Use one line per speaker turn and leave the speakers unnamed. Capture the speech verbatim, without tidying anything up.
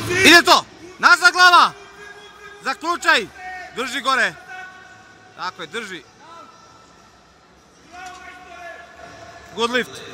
Ide to! Nazad glava! Zaključaj! Drži gore! Tako je, drži. Good lift.